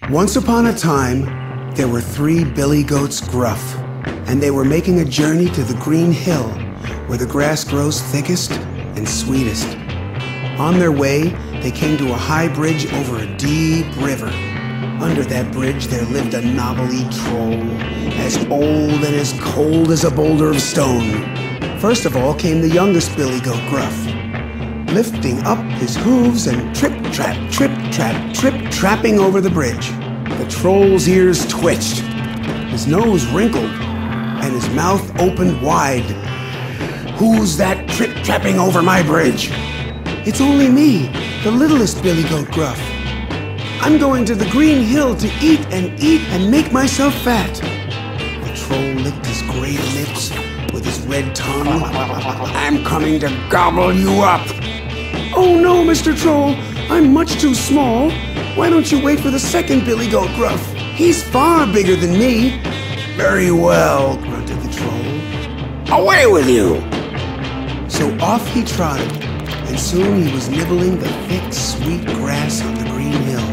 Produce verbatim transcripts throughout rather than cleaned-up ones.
Once upon a time, there were three billy goats gruff, and they were making a journey to the green hill where the grass grows thickest and sweetest. On their way, they came to a high bridge over a deep river. Under that bridge, there lived a knobbly troll, as old and as cold as a boulder of stone. First of all came the youngest billy goat gruff, lifting up his hooves and trip-trap, trip-trap, trip-trapping over the bridge. The troll's ears twitched, his nose wrinkled, and his mouth opened wide. "Who's that trip-trapping over my bridge?" "It's only me, the littlest billy goat gruff. I'm going to the green hill to eat and eat and make myself fat." The troll licked his gray lips with his red tongue. "I'm coming to gobble you up." "Oh no, Mister Troll, I'm much too small. Why don't you wait for the second billy goat gruff? He's far bigger than me." "Very well," grunted the troll. "Away with you!" So off he trotted, and soon he was nibbling the thick, sweet grass on the green hill.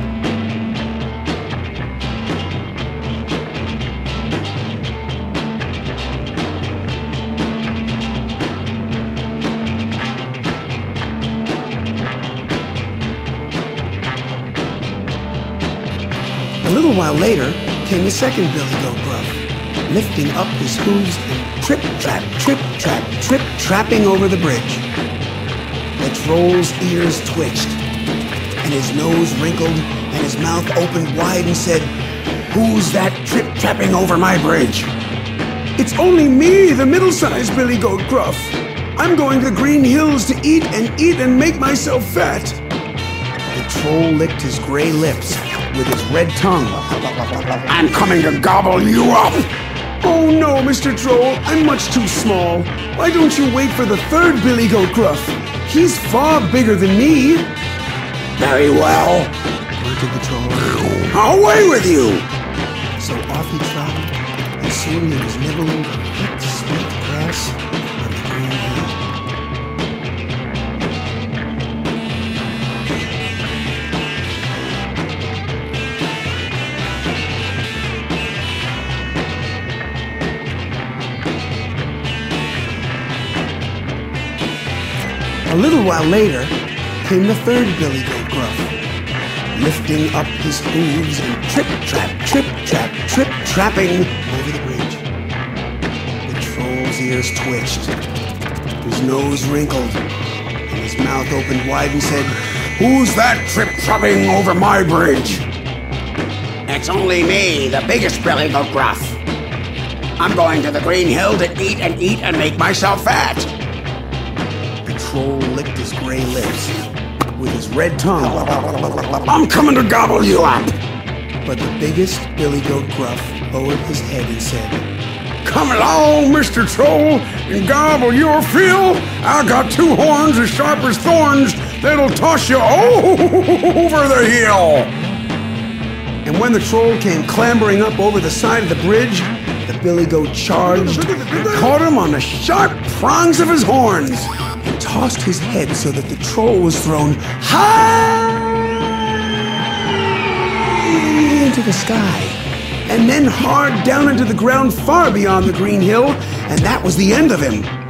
A little while later came the second billy goat gruff, lifting up his hooves and trip-trap, trip-trap, trip-trapping over the bridge. The troll's ears twitched, and his nose wrinkled, and his mouth opened wide and said, "Who's that trip-trapping over my bridge?" "It's only me, the middle-sized billy goat gruff. I'm going to the green hills to eat and eat and make myself fat." The troll licked his gray lips with his red tongue. "I'm coming to gobble you up." "Oh no, Mister Troll, I'm much too small. Why don't you wait for the third billy goat gruff? He's far bigger than me." "Very well," grunted the troll. "Away with you!" So off he trotted, and soon he was nibbling the thick, sweet grass on the green hill. A little while later came the third billy goat gruff, lifting up his hooves and trip-trap, trip-trap, trip-trapping over the bridge. The troll's ears twitched, his nose wrinkled, and his mouth opened wide and said, "Who's that trip-trapping over my bridge?" "It's only me, the biggest billy goat gruff. I'm going to the green hill to eat and eat and make myself fat." The troll licked his gray lips with his red tongue. "I'm coming to gobble you up." But the biggest billy goat gruff lowered his head and said, "Come along, Mister Troll, and gobble your fill. I got two horns as sharp as thorns that'll toss you over the hill." And when the troll came clambering up over the side of the bridge, the billy goat charged and caught him on the sharp prongs of his horns, and tossed his head so that the troll was thrown high into the sky, and then hard down into the ground far beyond the green hill, and that was the end of him.